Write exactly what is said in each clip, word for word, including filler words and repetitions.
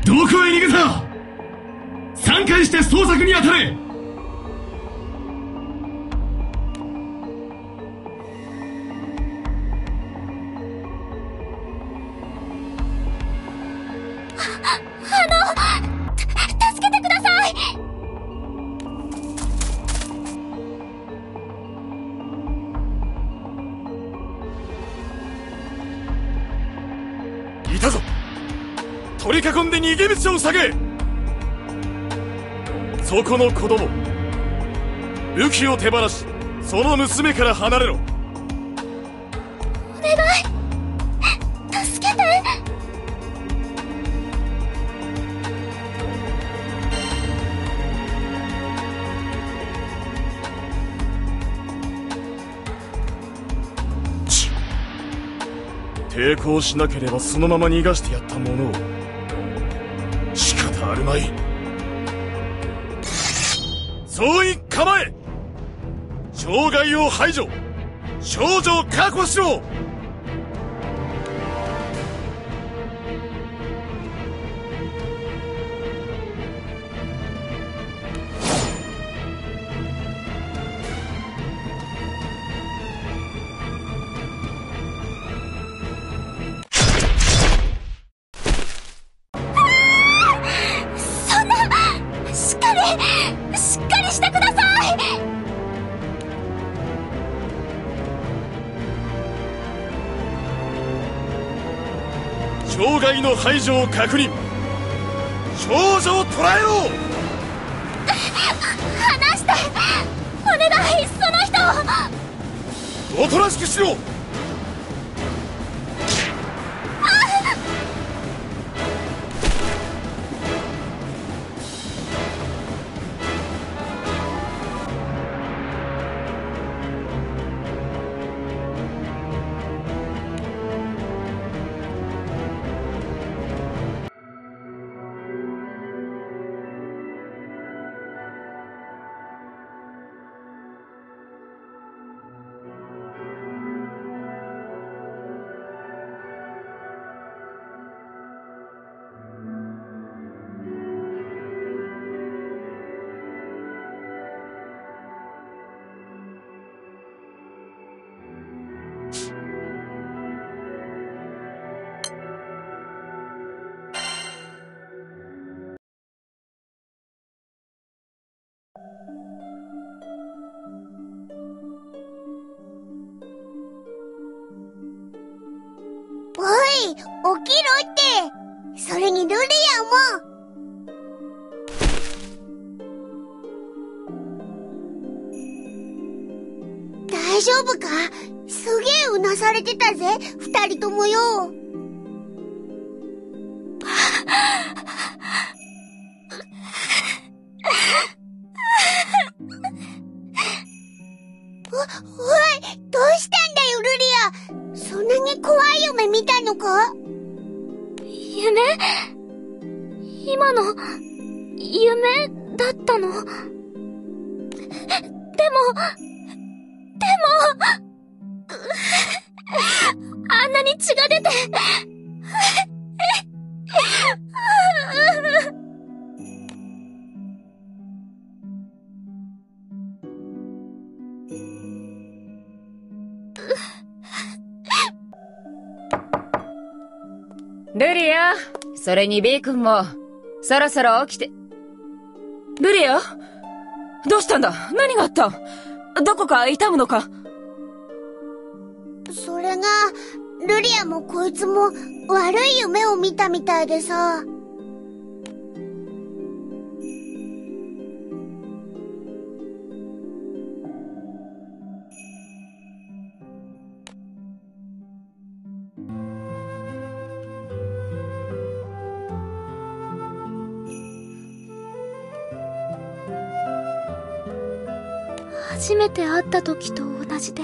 どこへ逃げた。散開して捜索に当たれ。 取り囲んで逃げ道を塞げ。そこの子供、武器を手放しその娘から離れろ。 お願い、助けて。 ちっ、抵抗しなければそのまま逃がしてやったものを。仕方あるまい。総員構え。障害を排除、少女を確保しろ。障害の排除を確認。少女を捕らえろ。 離して、お願い、その人を。 おとなしくしろ。 おい、起きろって。それにルリアも。大丈夫か？すげえうなされてたぜ、二人ともよ。お、おい、どうしたんだよ、ルリア。そんなに怖い夢見たのか？ 夢？今の、夢だったの？でも、でも、あんなに血が出て、 ルリア、それに B 君も、そろそろ起きて。ルリア？どうしたんだ？何があった？どこか痛むのか？ それが、ルリアもこいつも悪い夢を見たみたいでさ。 初めて会った時と同じで、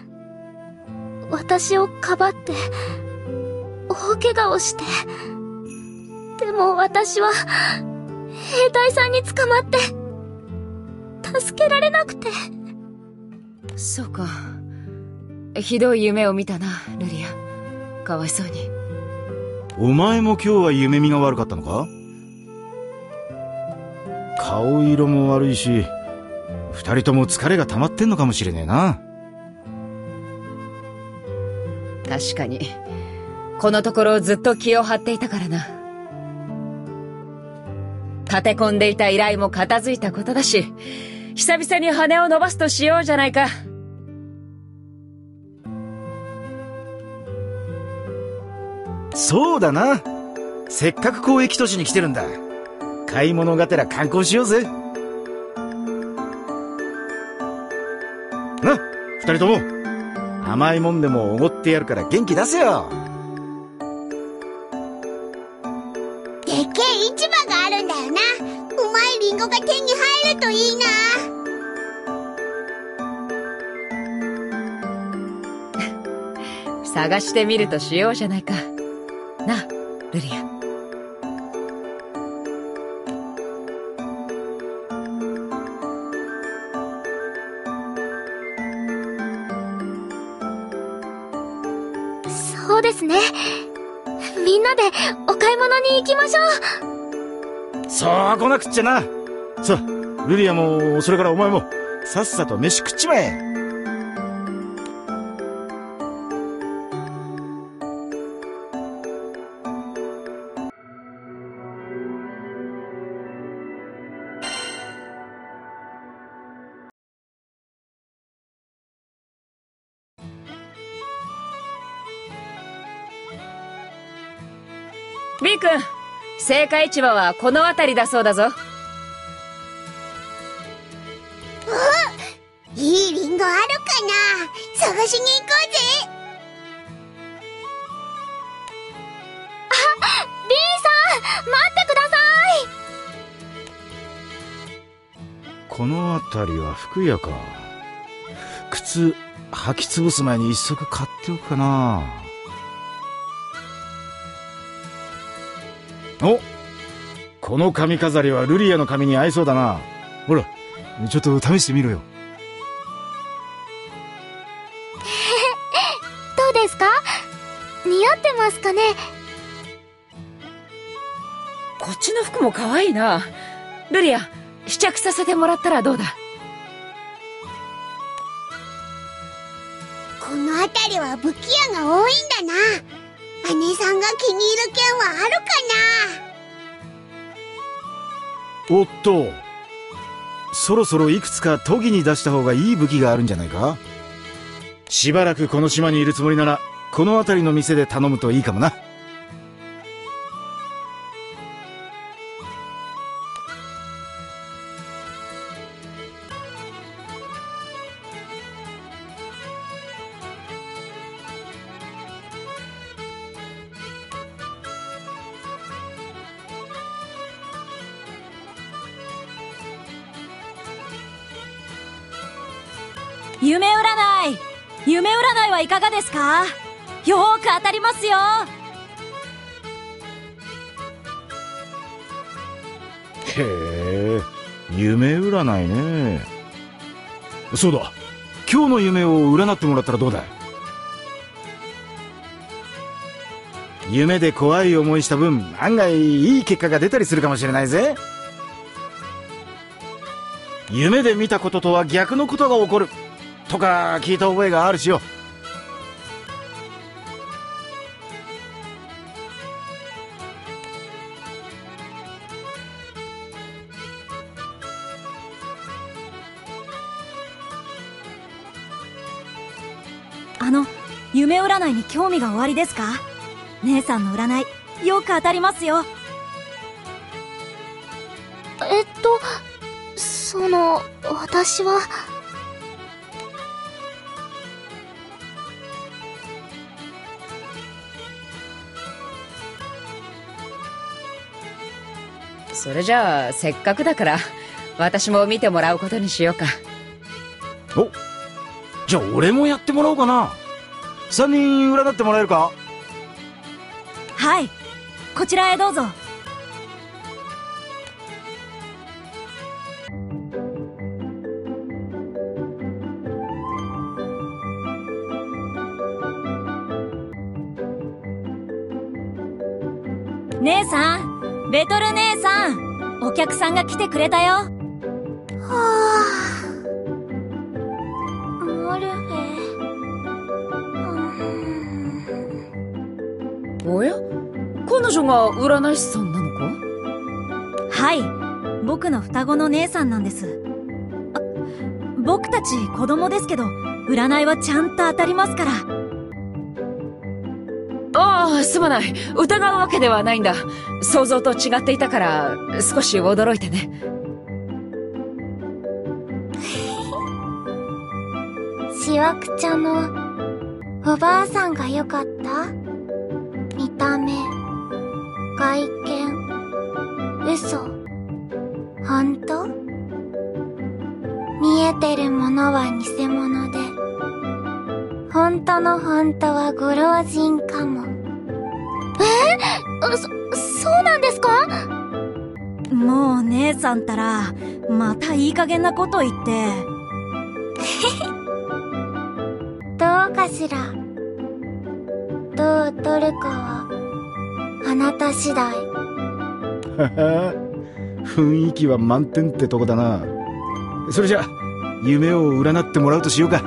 私をかばって大怪我をして、でも私は兵隊さんに捕まって助けられなくて。 そうか、ひどい夢を見たな、ルリア。かわいそうに。 お前も今日は夢見が悪かったのか？ 顔色も悪いし、二人とも疲れが溜まってんのかもしれねえな。 確かに、このところずっと気を張っていたからな。立て込んでいた依頼も片付いたことだし、久々に羽を伸ばすとしようじゃないか。 そうだな。せっかく交易都市に来てるんだ。買い物がてら観光しようぜ。な、二人とも甘いもんでもおごってやるから元気出せよ。 でっけえ市場があるんだよな。うまいリンゴが手に入るといいな。 探してみるとしようじゃないか。なあ、ルリア。 そうですね。みんなでお買い物に行きましょう。 そう来なくっちゃな。さあ、ルリアもそれからお前もさっさと飯食っちまえ。 B 君、青果市場はこの辺りだそうだぞ。 お、いいリンゴあるかな。探しに行こうぜ。 あ、B さん、待ってください。 この辺りは服屋か。靴履き潰す前に一足買っておくかな。お、この髪飾りはルリアの髪に合いそうだな。ほら、ちょっと試してみろよ。 どうですか？似合ってますかね？ こっちの服も可愛いな。ルリア、試着させてもらったらどうだ？ この辺りは武器屋が多いんだな。姉さんが気に入る剣はあるかおっと、そろそろいくつか研ぎに出した方がいい武器があるんじゃないか。しばらくこの島にいるつもりならこの辺りの店で頼むといいかもな。 夢占い夢占いはいかがですか？よーく当たりますよ。 へえ、夢占いね。そうだ、今日の夢を占ってもらったらどうだ。夢で怖い思いした分、案外いい結果が出たりするかもしれないぜ。夢で見たこととは逆のことが起こるとか聞いた覚えがあるしよ。 あの、夢占いに興味がおありですか？姉さんの占いよく当たりますよ。 えっと、その、私は。 それじゃあ、せっかくだから私も見てもらうことにしようか。 お、じゃあ俺もやってもらおうかな。さんにん占ってもらえるか？ はい、こちらへどうぞ。姉さん、ベトル姉さん、 お客さんが来てくれたよ。 はあ。モルフェ。 おや？彼女が占い師さんなのか？ はい。僕の双子の姉さんなんです。あ、僕たち子供ですけど、占いはちゃんと当たりますから。 ああ、すまない。疑うわけではないんだ。想像と違っていたから、少し驚いてね。 しわくちゃんのおばあさんが良かった？見た目、外見、嘘、本当？見えてるものは偽物で、本当の本当はご老人かも。え？そ、そうなんですか？ もう姉さんたら、またいい加減なこと言って。 どうかしら。どう取るかは、あなた次第。 はは、雰囲気は満点ってとこだな。それじゃ、夢を占ってもらうとしようか。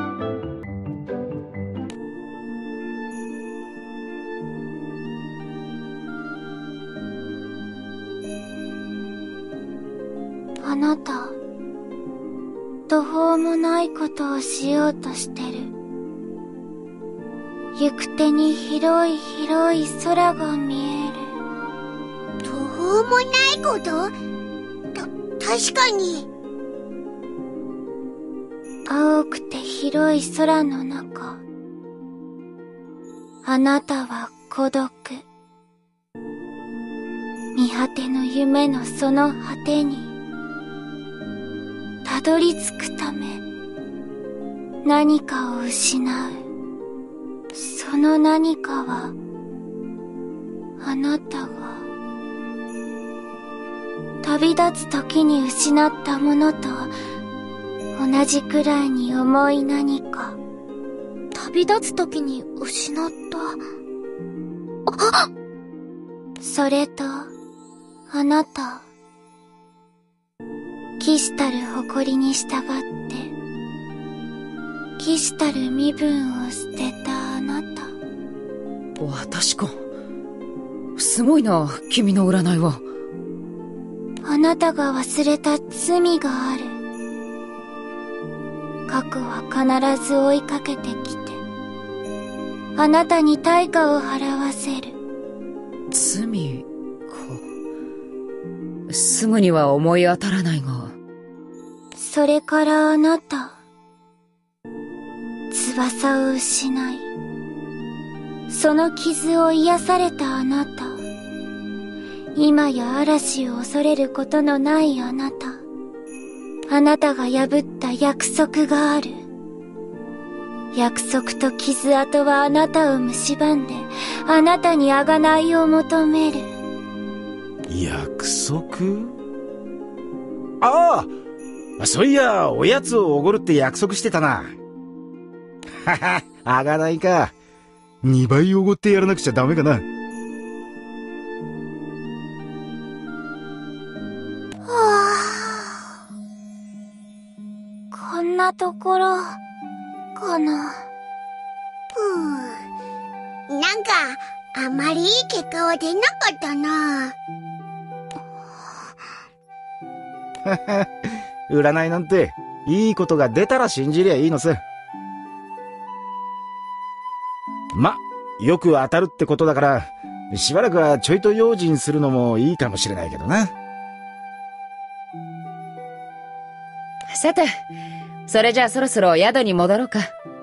あなた、途方もないことをしようとしてる。行く手に広い広い空が見える。 途方もないこと？た、確かに。 青くて広い空の中、あなたは孤独。見果ての夢のその果てに、たどり着くため、何かを失う。その何かは、あなたが、旅立つ時に失ったものと、同じくらいに重い何か。旅立つ時に失った。あっ！それと、あなた。騎士たる誇りに従って、騎士たる身分を捨てたあなた。 私か。すごいな、君の占いは。 あなたが忘れた罪がある。過去は必ず追いかけてきて、あなたに対価を払わせる。 罪か。すぐには思い当たらないが。 それからあなた、翼を失い、その傷を癒されたあなた、今や嵐を恐れることのないあなた、あなたが破った約束がある。約束と傷跡はあなたを蝕んで、あなたに贖いを求める。 約束？ああ、そういや、おやつをおごるって約束してたな。はは、贖いか。二倍おごってやらなくちゃダメかな。はあ、こんなところ、かな。 ふぅ。なんか、あまりいい結果は出なかったな。 はは、占いなんて、いいことが出たら信じりゃいいのさ。ま、よく当たるってことだから、しばらくはちょいと用心するのもいいかもしれないけどな。 さて、それじゃあそろそろ宿に戻ろうか。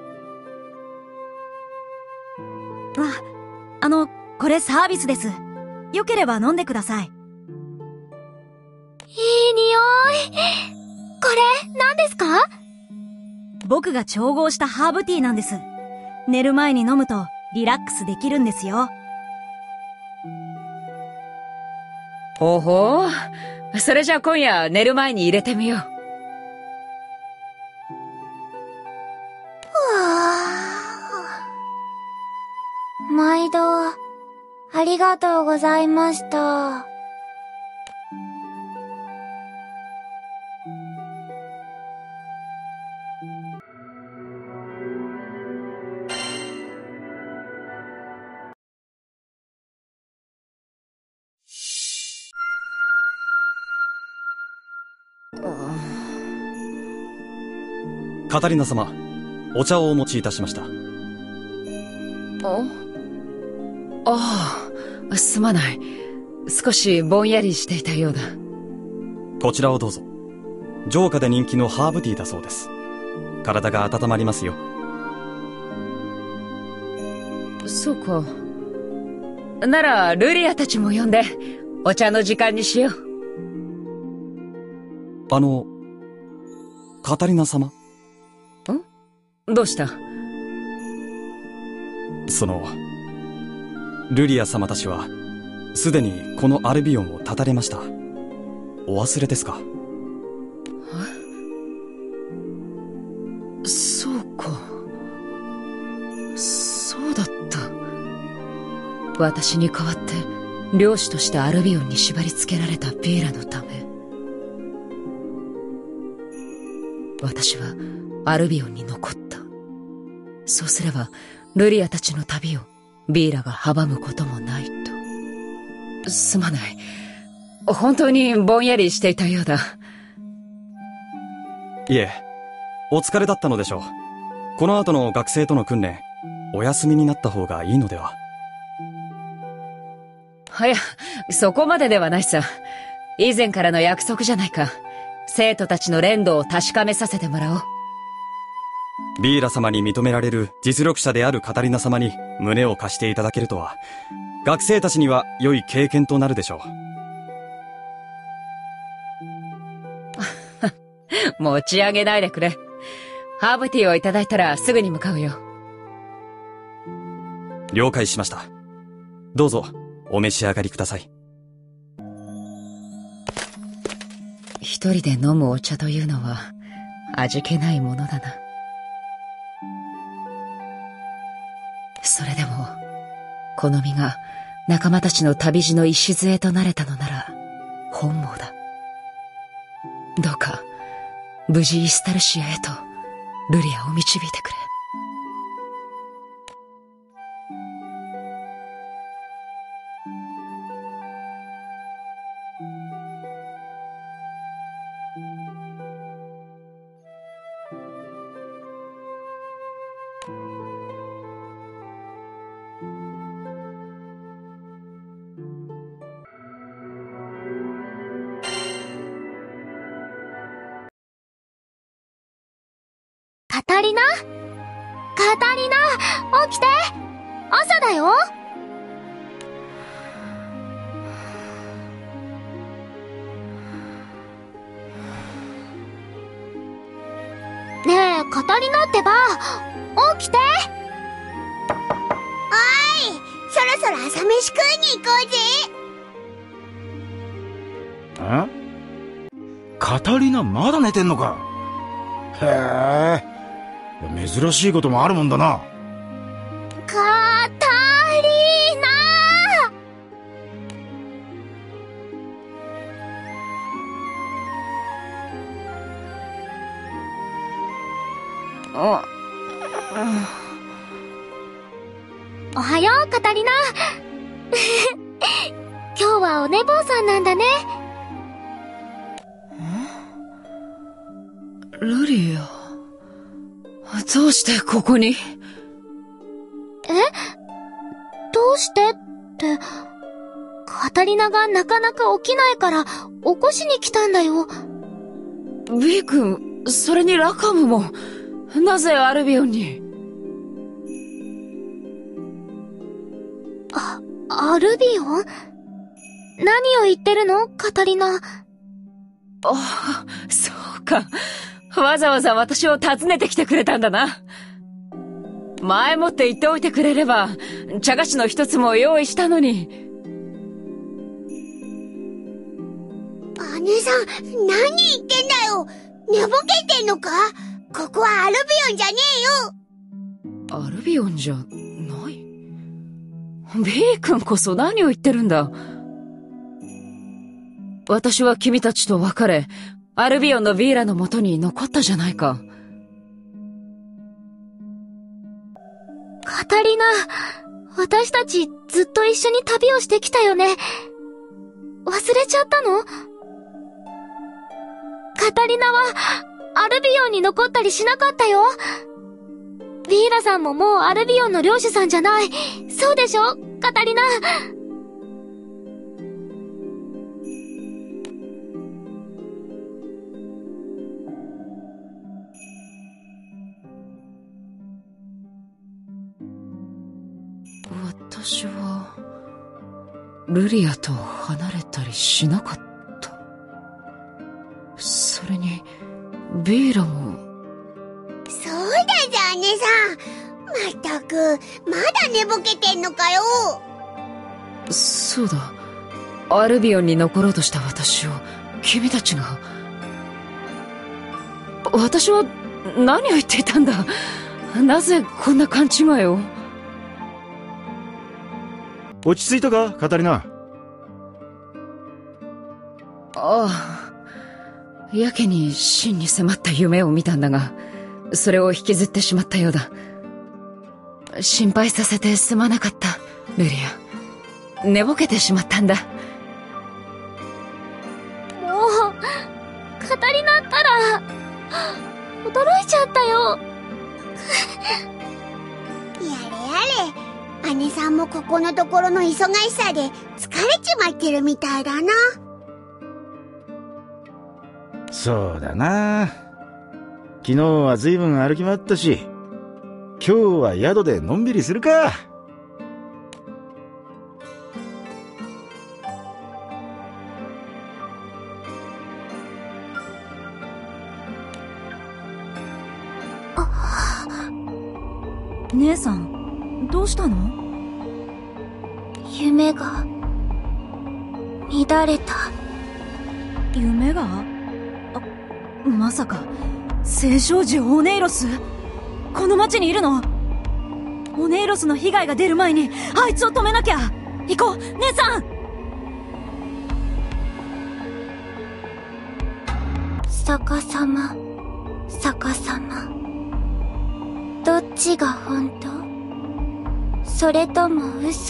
あ、あの、これサービスです。よければ飲んでください。 いい匂い。これ、何ですか？ 僕が調合したハーブティーなんです。寝る前に飲むとリラックスできるんですよ。 ほうほう。それじゃあ今夜寝る前に入れてみよう。 毎度、ありがとうございました。 カタリナ様、お茶をお持ちいたしました。 あああ、すまない。少しぼんやりしていたようだ。 こちらをどうぞ。城下で人気のハーブティーだそうです。体が温まりますよ。 そうか。なら、ルリアたちも呼んで、お茶の時間にしよう。 あの、カタリナ様？ ん？どうした？ その、ルリア様たちは、すでにこのアルビオンを断たれました。お忘れですか？ え？そうか。そうだった。私に代わって、領主としてアルビオンに縛り付けられたビーラのため。私はアルビオンに残った。そうすれば、ルリアたちの旅をビーラが阻むこともないと。すまない。本当にぼんやりしていたようだ。 いえ、お疲れだったのでしょう。この後の学生との訓練、お休みになった方がいいのでは？ いや、そこまでではないさ。以前からの約束じゃないか。生徒たちの練度を確かめさせてもらおう。 ビーラ様に認められる実力者であるカタリナ様に胸を貸していただけるとは、学生たちには良い経験となるでしょう。持ち上げないでくれ。ハーブティーをいただいたらすぐに向かうよ。 了解しました。どうぞお召し上がりください。 一人で飲むお茶というのは味気ないものだな。それでもこの身が仲間たちの旅路の礎となれたのなら本望だ。どうか無事イスタルシアへとルリアを導いてくれ。 カタリナ？カタリナ、起きて！朝だよ！ねえ、カタリナってば、起きて！おい、そろそろ朝飯食いに行こうぜ！ ん？カタリナまだ寝てんのか？へえ。珍しいこともあるもんだな。 カタリナ！ あ、 おはよう、カタリナ。今日はお寝坊さんなんだね。 ルリア。どうしてここに？ え？どうしてって、カタリナがなかなか起きないから起こしに来たんだよ。 ビー君、それにラカムも、なぜアルビオンに？ あ、アルビオン？何を言ってるの、カタリナ？ ああ、そうか。わざわざ私を訪ねてきてくれたんだな。前もって言っておいてくれれば、茶菓子の一つも用意したのに。 姉さん、何言ってんだよ。寝ぼけてんのか？ここはアルビオンじゃねえよ。アルビオンじゃない？ビー君こそ何を言ってるんだ。私は君たちと別れ、アルビオンのビーラのもとに残ったじゃないか。 カタリナ、私たちずっと一緒に旅をしてきたよね。忘れちゃったの？カタリナは、 アルビオンに残ったりしなかったよ。ビーラさんももうアルビオンの領主さんじゃない。そうでしょ、カタリナ。 私はルリアと離れたりしなかった。それにビーラも。 そうだじゃ姉さん。まったくまだ寝ぼけてんのかよ。 そうだ、アルビオンに残ろうとした私を君たちが。私は何を言っていたんだ。なぜこんな勘違いを。 落ち着いたか、カタリナ。 ああ、やけに真に迫った夢を見たんだが、それを引きずってしまったようだ。心配させてすまなかった、ルリア。寝ぼけてしまったんだ。 もう、カタリナったら、驚いちゃったよ。 やれやれ。姉さんもここのところの忙しさで疲れちまってるみたいだな。 そうだな。昨日は随分歩き回ったし、今日は宿でのんびりするか。 姉さん、どうしたの？ 夢が乱れた。 夢が？あ、まさか聖少女オネイロス？この町にいるの？オネイロスの被害が出る前にあいつを止めなきゃ。行こう、姉さん。 逆さま、逆さま、どっちが本当？それとも嘘？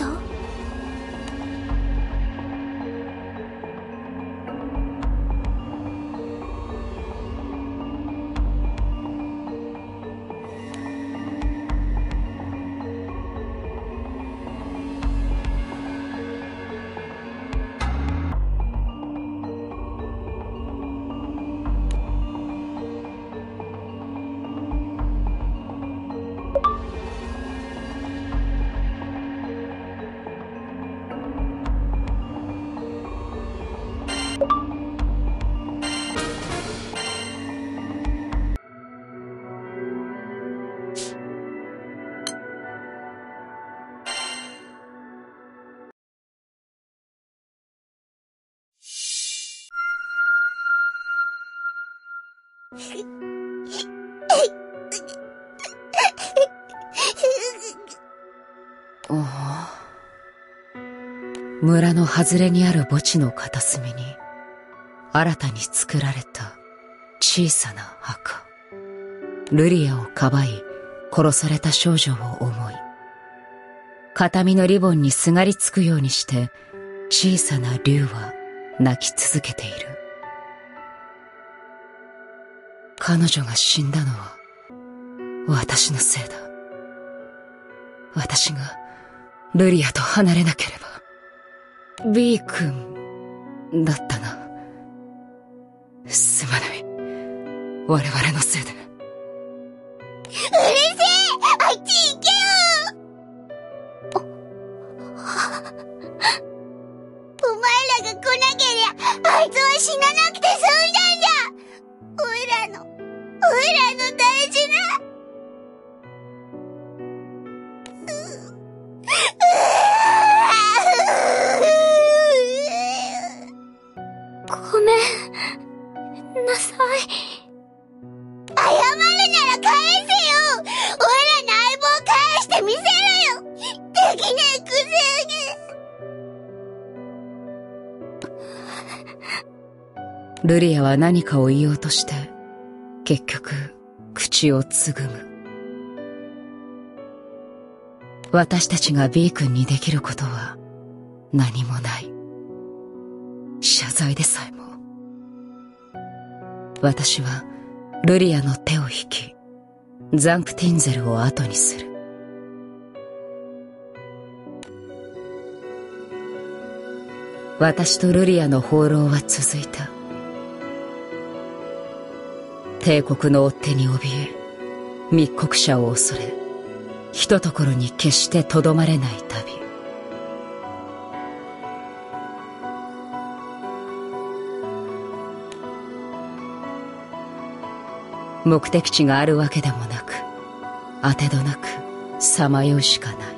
村の外れにある墓地の片隅に新たに作られた小さな墓。ルリアをかばい殺された少女を思い、形見のリボンにすがりつくようにして小さな竜は泣き続けている。彼女が死んだのは私のせいだ。私がルリアと離れなければ。ビー君だったな。すまない。我々のせいで。 うるせえ、あっち行けよ。お前らが来なけりゃあいつは死ななくて済んだんじゃ。おいらのおいらの大事な。 ごめんなさい。 謝るなら返せよ。おいらの相棒返してみせろよ。できねえくせに。ルリアは何かを言おうとして結局口をつぐむ。私たちが B 君にできることは何もない。謝罪でさえも。私はルリアの手を引き、ザンクティンゼルを後にする。私とルリアの放浪は続いた。帝国の追っ手に怯え、密告者を恐れ、ひとところに決してとどまれない旅。目的地があるわけでもなく、当てどなくさまようしかない。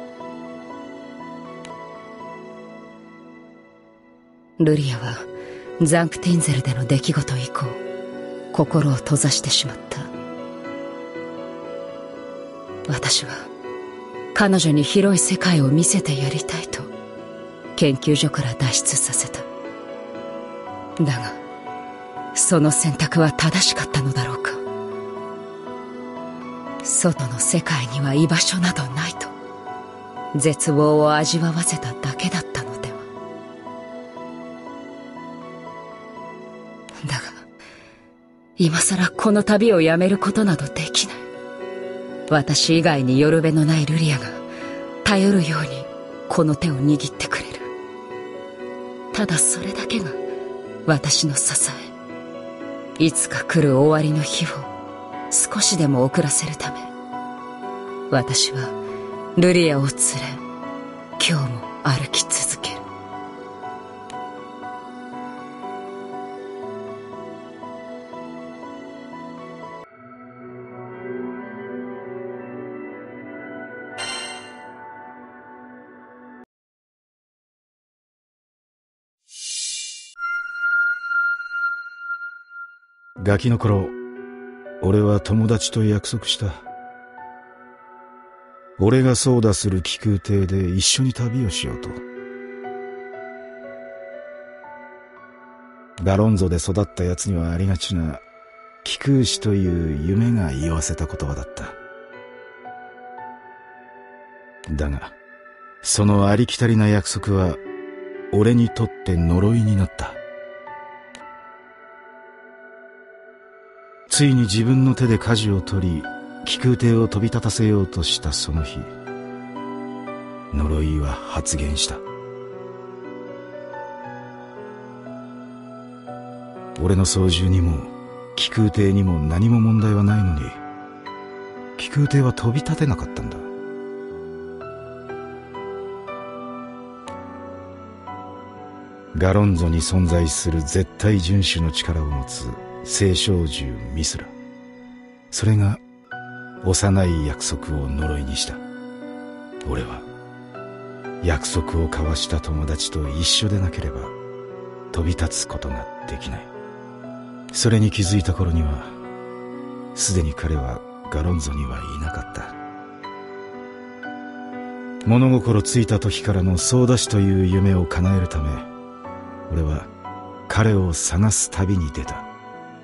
ルリアはザンクティンゼルでの出来事以降、心を閉ざしてしまった。私は彼女に広い世界を見せてやりたいと研究所から脱出させた。だがその選択は正しかったのだろうか。外の世界には居場所などないと絶望を味わわせただけだったのでは。だが今さらこの旅をやめることなどできない。私以外によるべのないルリアが頼るようにこの手を握ってくれる。ただそれだけが私の支え。いつか来る終わりの日を少しでも遅らせるため、私はルリアを連れ今日も歩き続ける。 ガキの頃、俺は友達と約束した。俺が操舵する気空艇で一緒に旅をしようと。ガロンゾで育った奴にはありがちな気空士という夢が言わせた言葉だった。だが、そのありきたりな約束は俺にとって呪いになった。ついに自分の手で舵を取り、気空艇を飛び立たせようとしたその日、呪いは発現した。俺の操縦にも気空艇にも何も問題はないのに、気空艇は飛び立てなかったんだ。ガロンゾに存在する絶対遵守の力を持つ聖小獣ミスラ。それが幼い約束を呪いにした。俺は約束を交わした友達と一緒でなければ飛び立つことができない。それに気づいた頃にはすでに彼はガロンゾにはいなかった。物心ついた時からの操舵士という夢を叶えるため、俺は彼を探す旅に出た。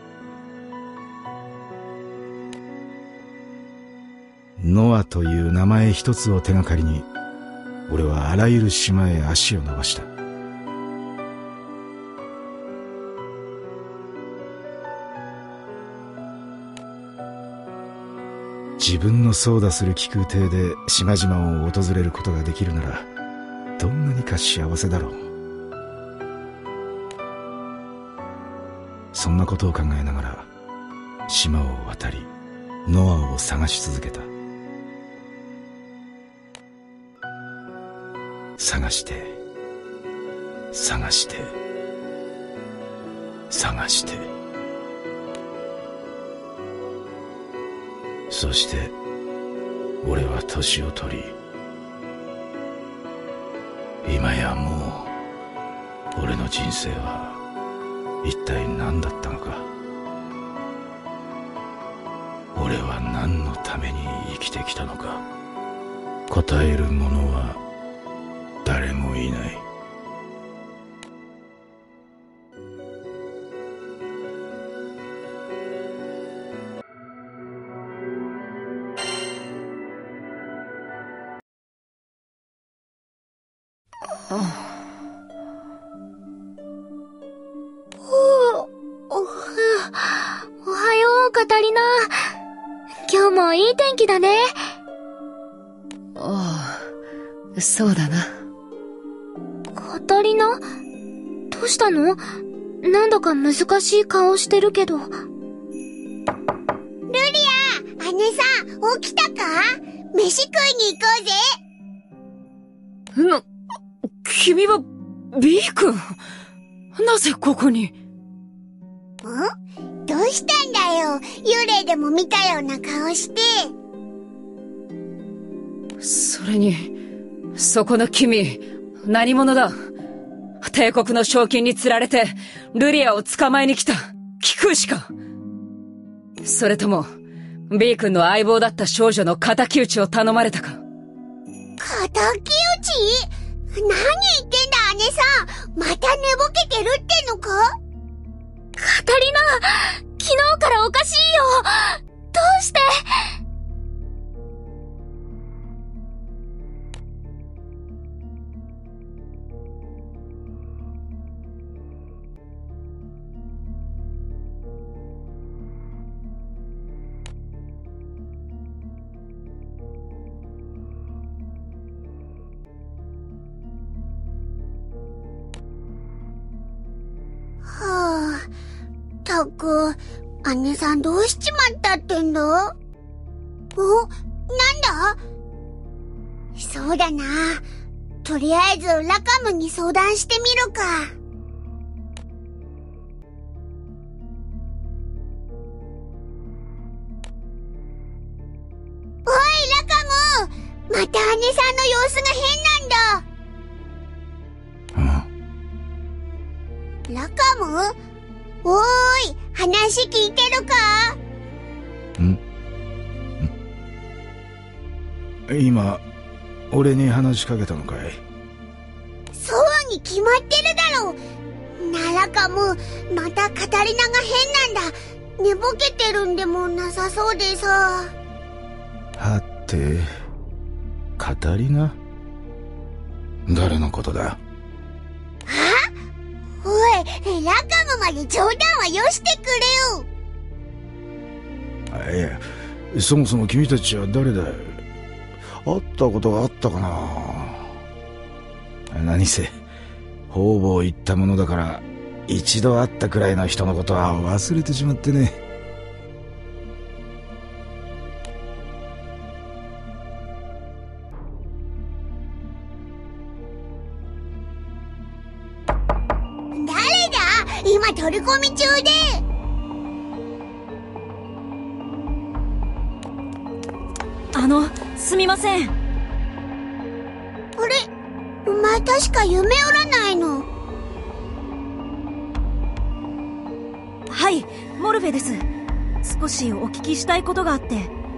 ノアという名前一つを手がかりに、俺はあらゆる島へ足を伸ばした。自分の操舵する気空艇で島々を訪れることができるなら、どんなにか幸せだろう。そんなことを考えながら島を渡り、ノアを探し続けた。探して探して探して、そして俺は年を取り、今やもう俺の人生は一体何だったのか。俺は何のために生きてきたのか。答える者は誰もいない。 お、お、おはよカタリナ。今日もいい天気だね。 ああ、そうだな。 カタリナ？どうしたの？なんだか難しい顔してるけど。ルリア、姉さん、起きたか？飯食いに行こうぜ。 な、君は、ビー君。なぜここに？ ん？どうしたんだよ。幽霊でも見たような顔して。 それに、そこの君、何者だ？帝国の賞金に釣られて、ルリアを捕まえに来た、貴空士か？それとも、ビー君の相棒だった少女の仇討ちを頼まれたか？ 仇討ち？何言ってんだ姉さん。また寝ぼけてるってのか？ カタリナ、昨日からおかしいよ。どうして？ はあ、たく、姉さんどうしちまったってんだ？お、なんだ？そうだな。とりあえずラカムに相談してみるか。おい、ラカム！また姉さんの様子が変なんだ。ラカム？おーい、話聞いてるか？ ん？ん？今、俺に話しかけたのかい？ そうに決まってるだろう。な、ラカム、またカタリナが変なんだ。寝ぼけてるんでもなさそうでさ。 はて、カタリナ？誰のことだ？ おい、ラカムまで冗談はよしてくれよ。 いや、そもそも君たちは誰だ？会ったことがあったかな？何せ、方々言ったものだから、一度会ったくらいの人のことは忘れてしまってね。 今取り込み中で。 あの、すみません。 あれ？お前確か夢占いの。 はい、モルフェです。少しお聞きしたいことがあって。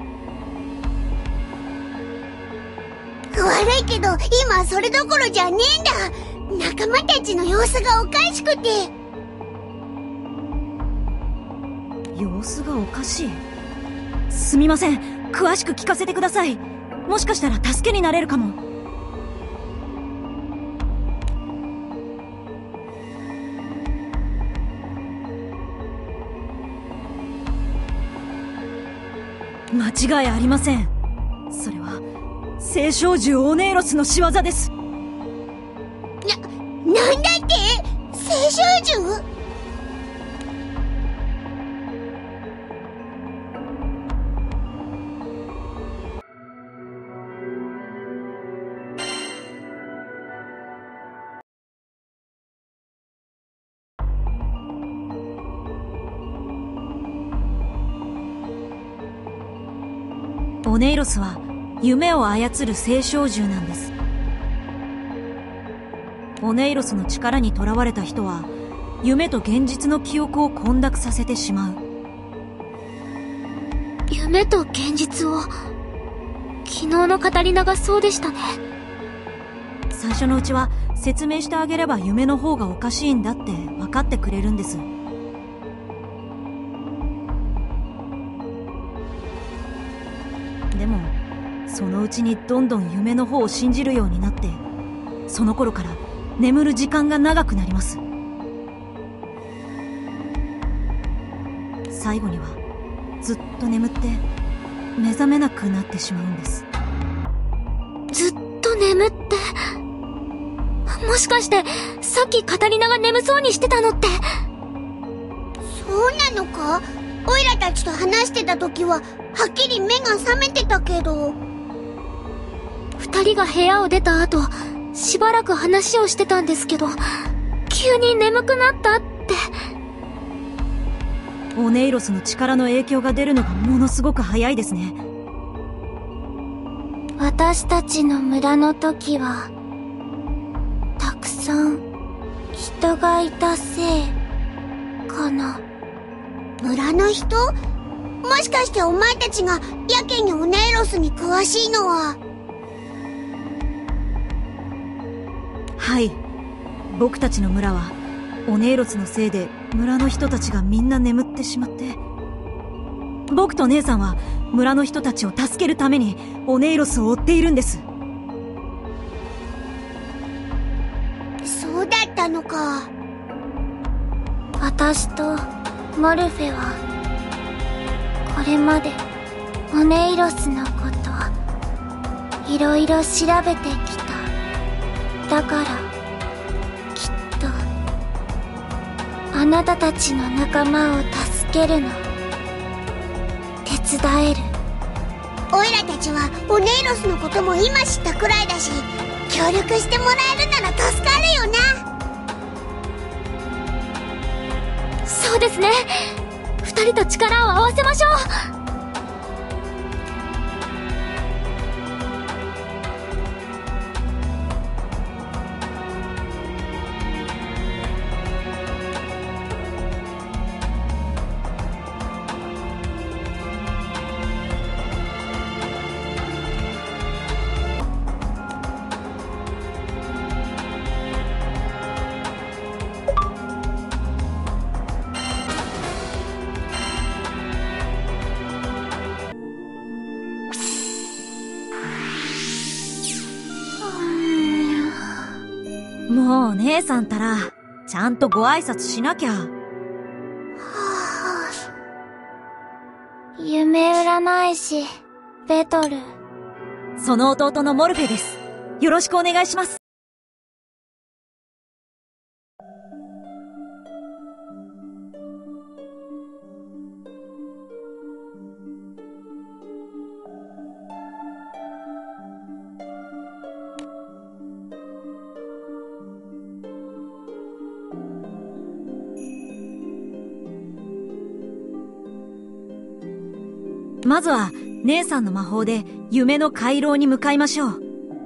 悪いけど、今それどころじゃねえんだ。仲間たちの様子がおかしくて。 様子がおかしい。すみません。詳しく聞かせてください。もしかしたら助けになれるかも。間違いありません。それは聖少獣オネーロスの仕業です。な、 なんだって？聖少獣？ オネイロスは夢を操る聖少獣なんです。オネイロスの力にとらわれた人は夢と現実の記憶を混濁させてしまう。 夢と現実を。昨日のカタリナがそうでしたね。 最初のうちは説明してあげれば夢の方がおかしいんだって分かってくれるんです。でもそのうちにどんどん夢の方を信じるようになって、その頃から眠る時間が長くなります。最後にはずっと眠って目覚めなくなってしまうんです。 ずっと眠って、もしかしてさっきカタリナが眠そうにしてたのって。 そうなのか？オイラたちと話してた時ははっきり目が覚めてたけど。 二人が部屋を出た後、しばらく話をしてたんですけど、急に眠くなったって。 オネイロスの力の影響が出るのがものすごく早いですね。 私たちの村の時はたくさん人がいたせいかな。 村の人？もしかしてお前たちがやけにオネイロスに詳しいのは。 はい、僕たちの村はオネイロスのせいで村の人たちがみんな眠ってしまって、僕と姉さんは村の人たちを助けるためにオネイロスを追っているんです。 そうだったのか。 私とモルフェはこれまでオネイロスのこといろいろ調べてきた。だからきっとあなたたちの仲間を助けるの手伝える。 オイラたちはオネイロスのことも今知ったくらいだし、協力してもらえるなら助かるよな。 そうですね。二人と力を合わせましょう。 もう姉さんたらちゃんとご挨拶しなきゃ。 夢占い師ベトル。 その弟のモルフェです。よろしくお願いします。まずは姉さんの魔法で夢の回廊に向かいましょう。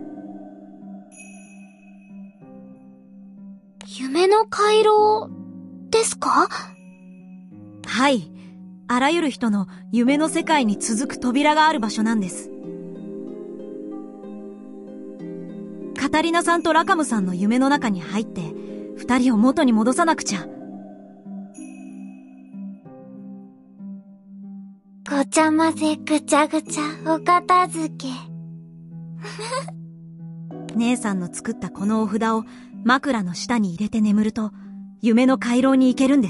夢の回廊ですか？ はい。あらゆる人の夢の世界に続く扉がある場所なんです。カタリナさんとラカムさんの夢の中に入って二人を元に戻さなくちゃ。 ごちゃ混ぜぐちゃぐちゃお片付け。 姉さんの作ったこのお札を枕の下に入れて眠ると夢の回廊に行けるんです。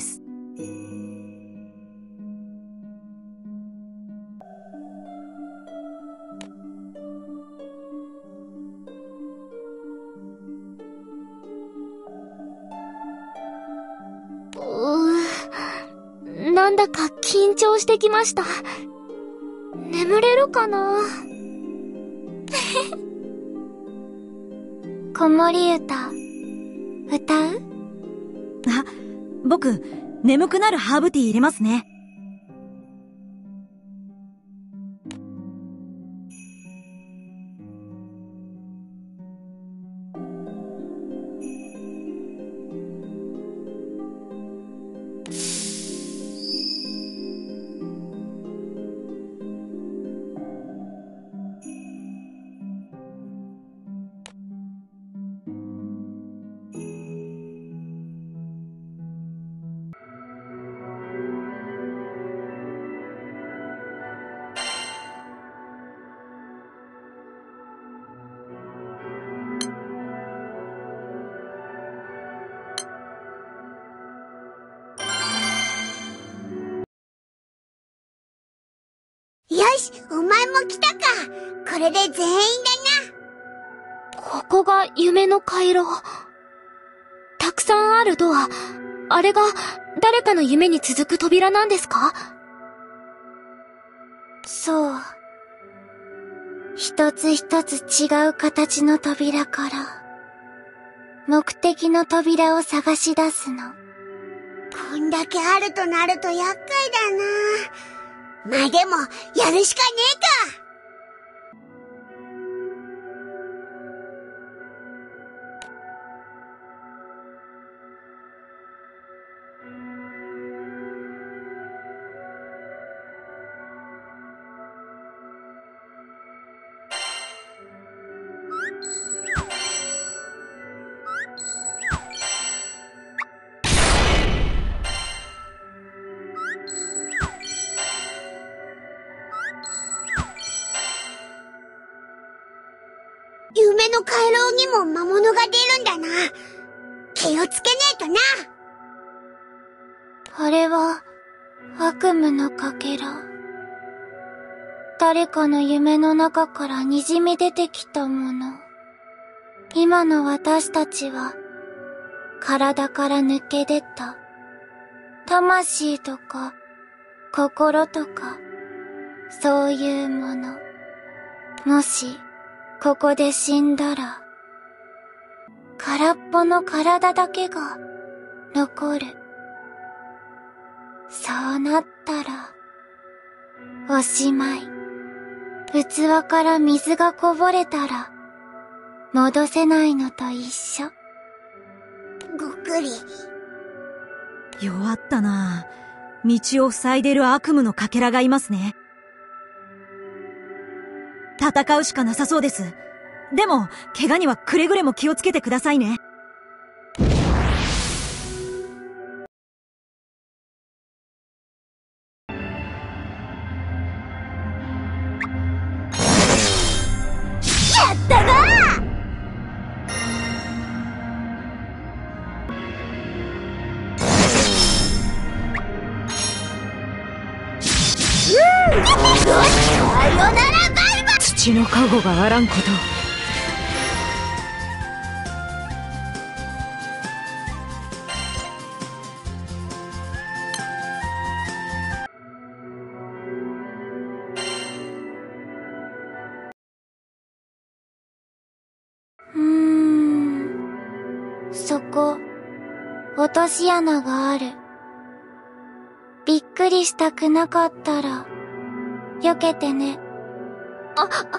うー、なんだか緊張してきました。眠れるかな？ 子守歌歌う？ あ、僕眠くなるハーブティー入れますね。 し、お前も来たか。これで全員だな。 ここが夢の回廊。たくさんあるドア。あれが誰かの夢に続く扉なんですか？ そう。一つ一つ違う形の扉から、目的の扉を探し出すの。 こんだけあるとなると厄介だな。まあでも、やるしかねえか。夢の回廊にも魔物が出るんだな。気をつけねえとな。 あれは悪夢のかけら。誰かの夢の中から滲み出てきたもの。今の私たちは体から抜け出た魂とか心とかそういうもの。もしここで死んだら、空っぽの体だけが残る。そうなったら、おしまい。器から水がこぼれたら、戻せないのと一緒。 ごっくり。 弱ったな。道を塞いでる悪夢のかけらがいますね。戦うしかなさそうです。でも、怪我にはくれぐれも気をつけてくださいね。 やったなー！さよならバイバイ。 土の加護があらんこと。 うーん。そこ、落とし穴がある。びっくりしたくなかったら、避けてね。 あ、あ、はい。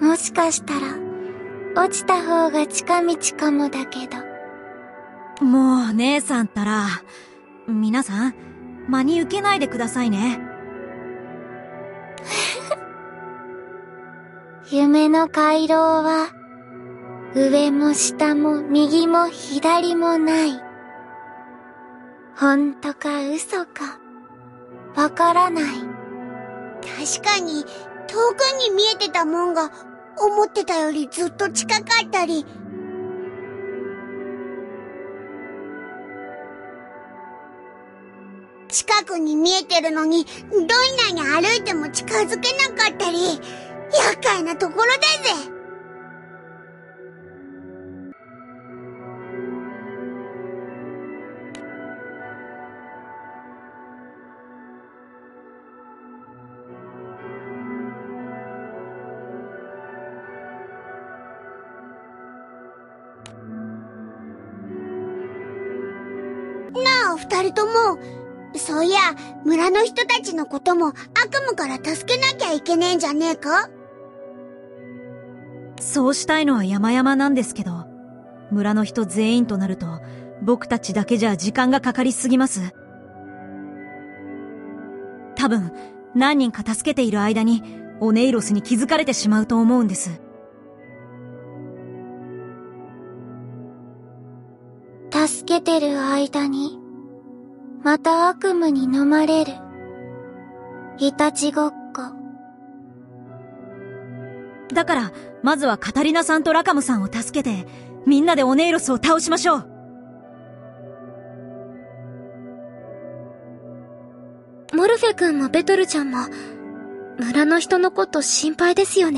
もしかしたら、落ちた方が近道かもだけど。 もう、姉さんったら、皆さん、真に受けないでくださいね。 夢の回廊は、上も下も右も左もない。本当か嘘か、わからない。 確かに、遠くに見えてたもんが、思ってたよりずっと近かったり。近くに見えてるのに、どんなに歩いても近づけなかったり、厄介なところだぜ。なあ、二人とも、そういや、村の人たちのことも悪夢から助けなきゃいけねえんじゃねえか？ そうしたいのは山々なんですけど、村の人全員となると、僕たちだけじゃ時間がかかりすぎます。多分、何人か助けている間に、オネイロスに気づかれてしまうと思うんです。 助けてる間に、また悪夢に飲まれる。いたちごっこ。 だから、まずはカタリナさんとラカムさんを助けて、みんなでオネイロスを倒しましょう。 もフェ君もベトルちゃんも、村の人のこと心配ですよね。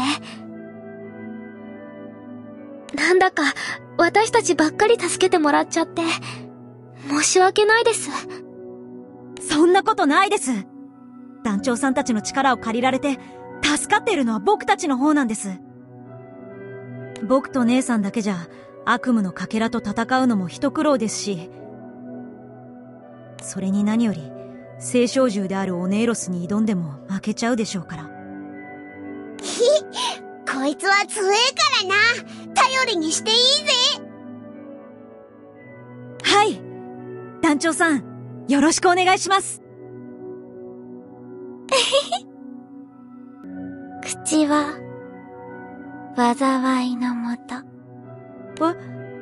なんだか、私たちばっかり助けてもらっちゃって、申し訳ないです。 そんなことないです。団長さんたちの力を借りられて、助かっているのは僕たちの方なんです。僕と姉さんだけじゃ、悪夢のかけらと戦うのも一苦労ですし、それに何より、青少獣であるオネイロスに挑んでも負けちゃうでしょうから。 ひこいつは強えからな。頼りにしていいぜ。 はい。団長さん、よろしくお願いします。 口は、災いのもと。 わ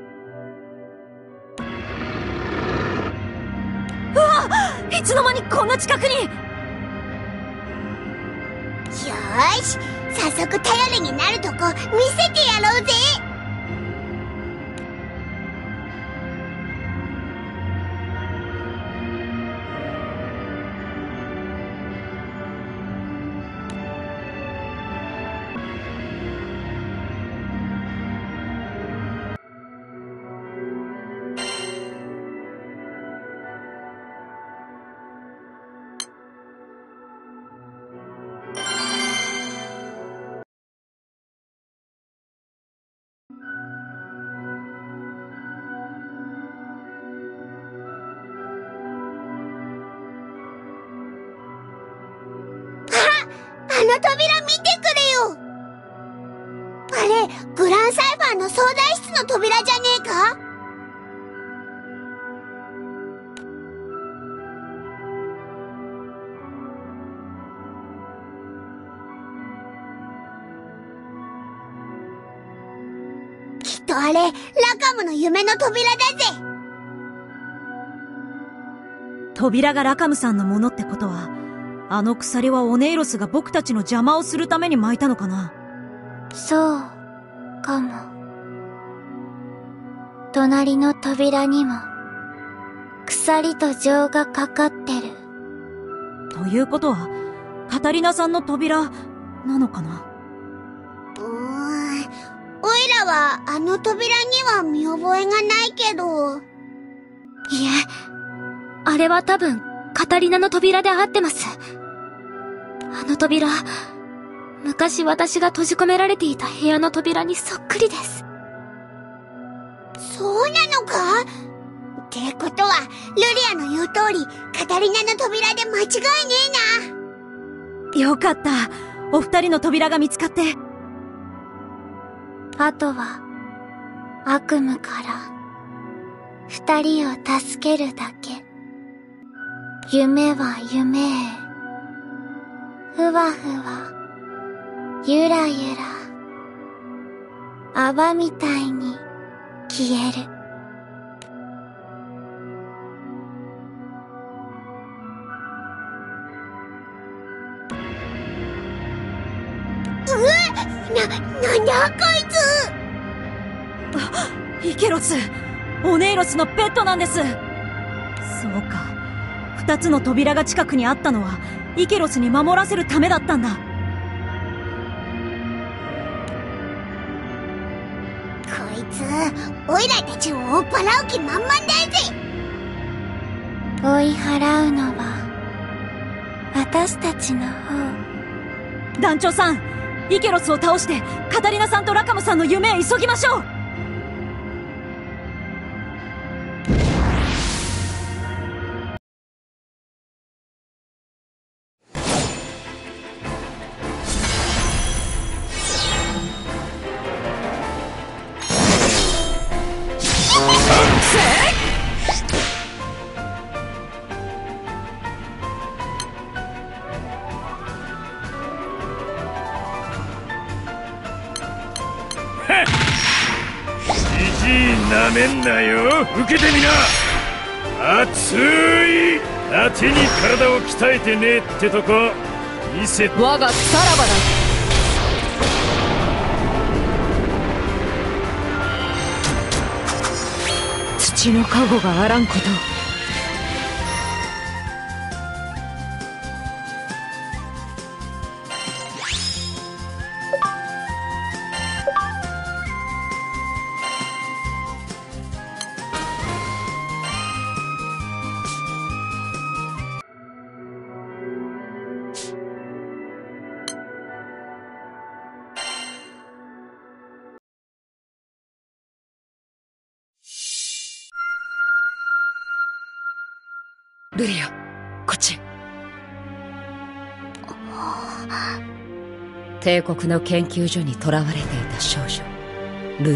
うわっ、いつの間にこんな近くに。よーし、早速頼りになるとこ見せてやろうぜ。あの扉見てくれよ。あれ、グランサイファーの操舵室の扉じゃねえか？きっとあれ、ラカムの夢の扉だぜ。 扉がラカムさんのものってことは、あの鎖はオネイロスが僕たちの邪魔をするために巻いたのかな？ そう、かも。隣の扉にも、鎖と錠がかかってる。 ということは、カタリナさんの扉、なのかな？ うーん。おいらは、あの扉には見覚えがないけど。 いえ、あれは多分、カタリナの扉で合ってます。あの扉、昔私が閉じ込められていた部屋の扉にそっくりです。 そうなのか？ってことは、ルリアの言う通り、カタリナの扉で間違いねえな。よかった。お二人の扉が見つかって。 あとは、悪夢から、二人を助けるだけ。夢は夢へ。ふわふわ。ゆらゆら。泡みたいに消える。 うわ！な、なんだこいつ！ あ、イケロス、オネイロスのペットなんです。そうか。二つの扉が近くにあったのは、イケロスに守らせるためだったんだ。 こいつ、オイラたちを追っ払う気満々だぜ。 追い払うのは、私たちの方。 団長さん、イケロスを倒して、カタリナさんとラカムさんの夢へ急ぎましょう。 なめんなよ。受けてみな。熱い盾に体を鍛えてねえってとこ見せて。 我がさらばだ。土の加護があらんこと。 ルリア、こっち。帝国の研究所に囚われていた少女、ルリ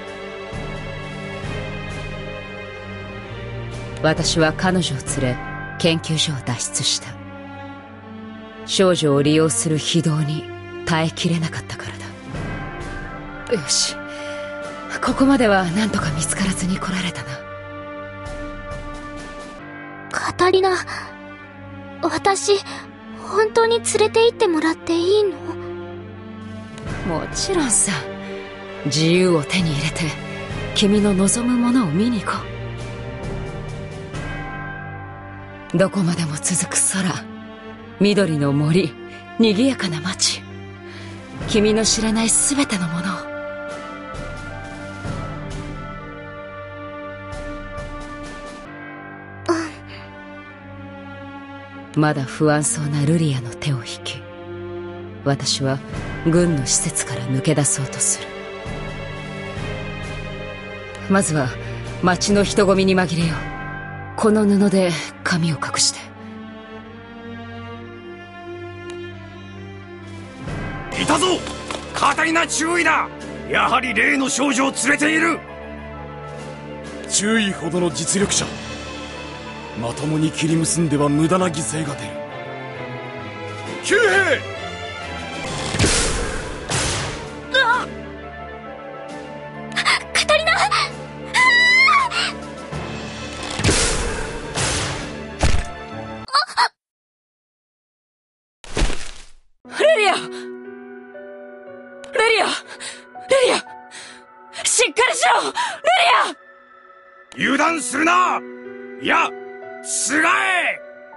ア。私は彼女を連れ、研究所を脱出した。少女を利用する非道に耐えきれなかったからだ。よし、ここまでは何とか見つからずに来られたな。 カタリナ、私、本当に連れて行ってもらっていいの？ もちろんさ。自由を手に入れて、君の望むものを見に行こう。どこまでも続く空、緑の森、賑やかな街、君の知らないすべてのものを。まだ不安そうなルリアの手を引き、私は軍の施設から抜け出そうとする。まずは街の人混みに紛れよう。この布で髪を隠して。 いたぞ！カタリナ、注意だ！やはり例の少女を連れている。 注意ほどの実力者。まともに切り結んでは無駄な犠牲が出る。騎兵！ カタリナ！ ルリア！ルリア！ルリア！しっかりしろ！ルリア！ 油断するな！いや、つらえ！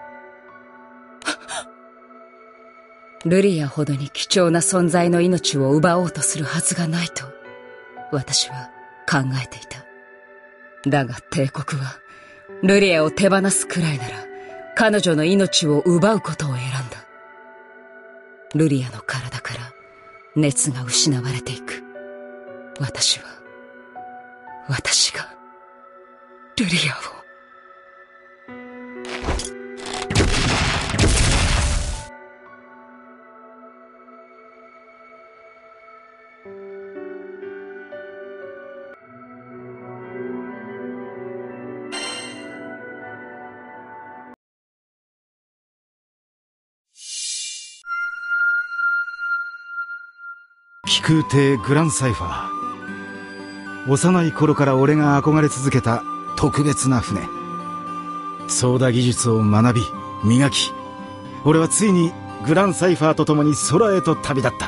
ルリアほどに貴重な存在の命を奪おうとするはずがないと、私は考えていた。だが帝国は、ルリアを手放すくらいなら、彼女の命を奪うことを選んだ。ルリアの体から熱が失われていく。私は、私が、ルリアを。 気空艇グランサイファー。幼い頃から俺が憧れ続けた特別な船。操舵技術を学び磨き、俺はついにグランサイファーと共に空へと旅立った。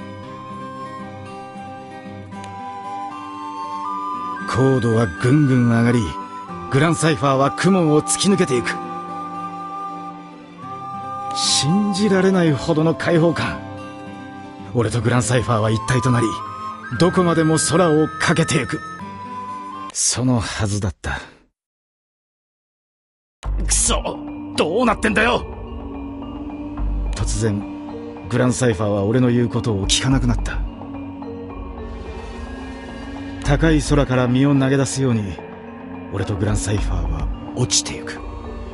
高度はぐんぐん上がり、グランサイファーは雲を突き抜けていく。信じられないほどの開放感。俺とグランサイファーは一体となり、どこまでも空を駆けていく。そのはずだった。 くそ！どうなってんだよ！ 突然、グランサイファーは俺の言うことを聞かなくなった。高い空から身を投げ出すように、俺とグランサイファーは落ちていく。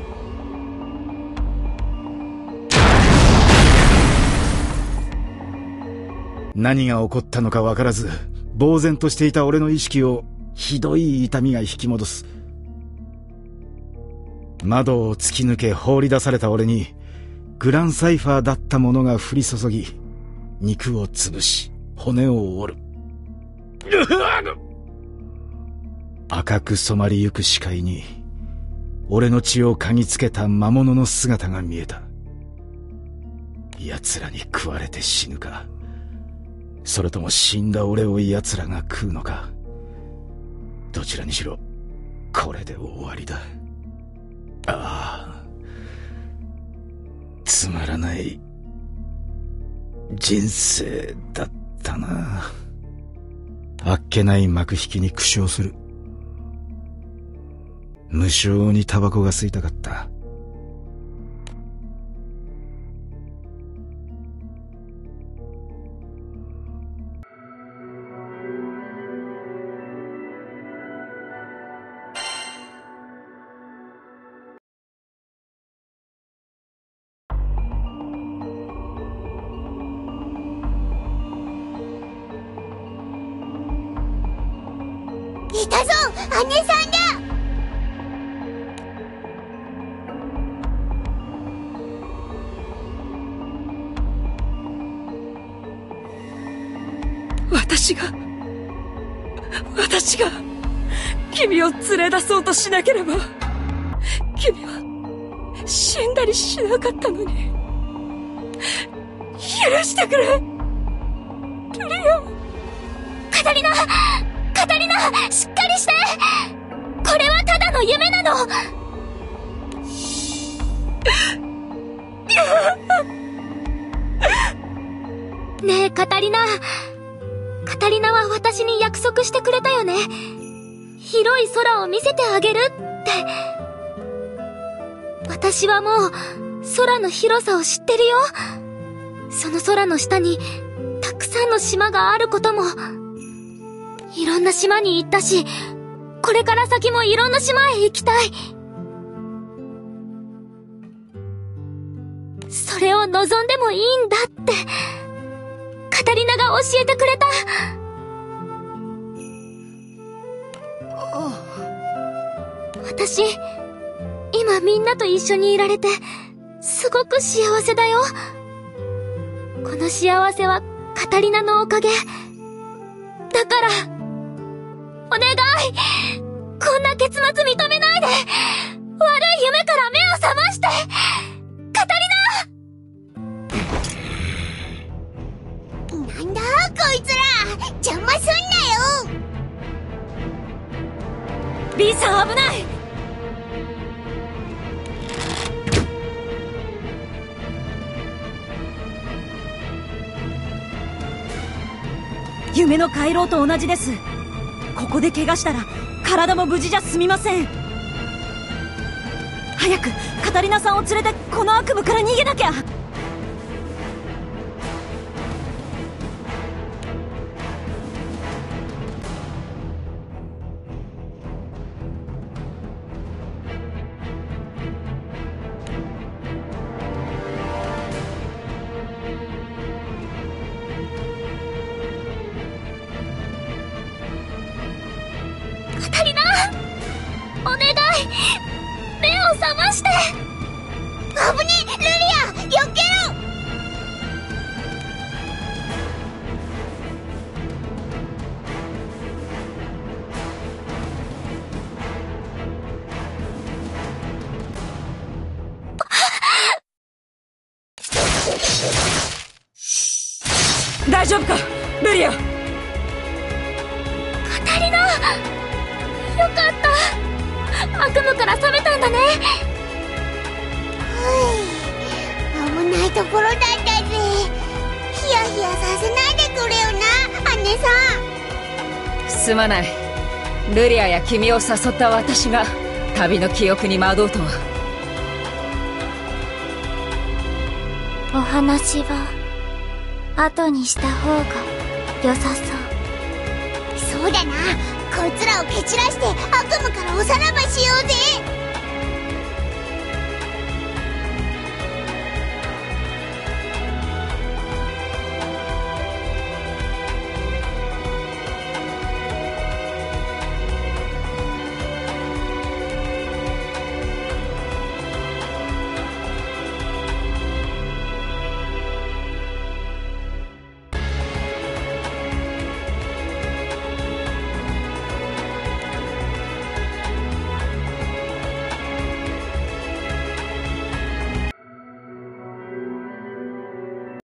何が起こったのか分からず、呆然としていた俺の意識をひどい痛みが引き戻す。窓を突き抜け放り出された俺に、グランサイファーだったものが降り注ぎ、肉を潰し、骨を折る。赤く染まりゆく視界に、俺の血を嗅ぎつけた魔物の姿が見えた。奴らに食われて死ぬか、それとも死んだ俺を奴らが食うのか。どちらにしろ、これで終わりだ。ああ、つまらない人生だったな。あっけない幕引きに苦笑する。無性にタバコが吸いたかった。 いたぞ、姉さんだ。 私が私が君を連れ出そうとしなければ君は死んだりしなかったのに。許してくれ、ルリア。 カタリナ、カタリナ、しっかりして。これはただの夢なの。ねえカタリナ、カタリナは私に約束してくれたよね。広い空を見せてあげるって。私はもう空の広さを知ってるよ。その空の下にたくさんの島があることも。いろんな島に行ったし、これから先もいろんな島へ行きたい。それを望んでもいいんだってカタリナが教えてくれた。私、今みんなと一緒にいられてすごく幸せだよ。この幸せはカタリナのおかげだから、お願い、こんな結末認めないで。悪い夢から目を覚まして、カタリナ。 なんだこいつら、邪魔すんなよ。 B さん危ない。夢の回廊と同じです。ここで怪我したら体も無事じゃ済みません。早くカタリナさんを連れてこの悪夢から逃げなきゃ。 カタリナ、お願い、目を覚まして。 危ねえ、ルリア、避けろ。 大丈夫かルリア。 カタリナ、よかった。悪夢から覚めたんだね。 危ないところだったぜ。ヒヤヒヤさせないでくれよな、姉さん。すまない。ルリアや君を誘った私が旅の記憶に惑うとは。 お話は後にした方が良さそう。 そうだな、こいつらを蹴散らして悪夢からおさらばしようぜ。